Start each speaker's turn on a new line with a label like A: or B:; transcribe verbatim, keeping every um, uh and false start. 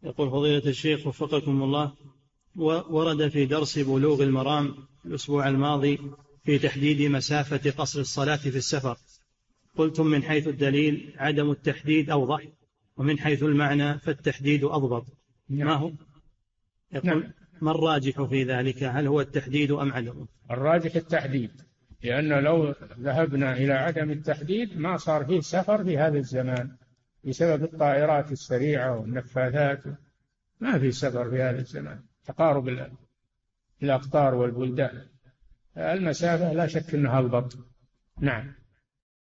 A: يقول فضيلة الشيخ وفقكم الله، ورد في درس بلوغ المرام الأسبوع الماضي في تحديد مسافة قصر الصلاة في السفر، قلتم من حيث الدليل عدم التحديد أوضح، ومن حيث المعنى فالتحديد أضبط. ما هو؟ يقول ما الراجح في ذلك؟ هل هو التحديد أم عدمه؟
B: الراجح التحديد، لأنه لو ذهبنا إلى عدم التحديد ما صار فيه سفر في هذا الزمان بسبب الطائرات السريعة والنفاثات، ما في سفر في هذا الزمان، تقارب الأقطار والبلدان، المسافة لا شك أنها أضبط. نعم.